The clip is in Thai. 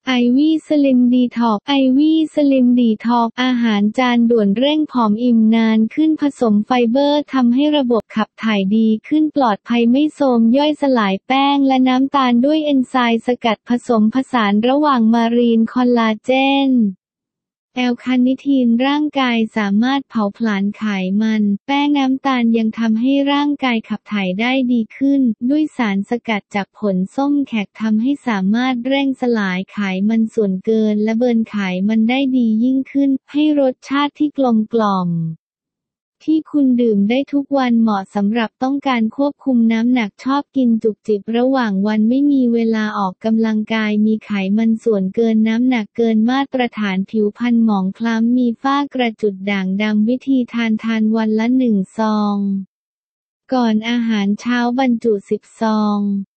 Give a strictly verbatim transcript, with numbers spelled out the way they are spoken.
ไอวี่สลิมดีท็อกซ์ไอวี่สลิมดีท็อกซ์อาหารจานด่วนเร่งผอมอิ่มนานขึ้นผสมไฟเบอร์ทำให้ระบบขับถ่ายดีขึ้นปลอดภัยไม่โทรมย่อยสลายแป้งและน้ำตาลด้วยเอนไซม์สกัดผสมผสานระหว่างมารีนคอลลาเจนแอลคาเนิทีนร่างกายสามารถเผาผลาญไขมันแป้งน้ำตาลยังทำให้ร่างกายขับถ่ายได้ดีขึ้นด้วยสารสกัดจากผลส้มแขกทำให้สามารถเร่งสลายไขมันส่วนเกินและเบิร์นไขมันได้ดียิ่งขึ้นให้รสชาติที่กลมกล่อมที่คุณดื่มได้ทุกวันเหมาะสำหรับต้องการควบคุมน้ำหนักชอบกินจุกจิบระหว่างวันไม่มีเวลาออกกำลังกายมีไขมันส่วนเกินน้ำหนักเกินมาตรฐานผิวพรรณหมองคล้ำมีฝ้ากระจุดด่างดำวิธีทานทานวันละหนึ่งซองก่อนอาหารเช้าบรรจุสิบซอง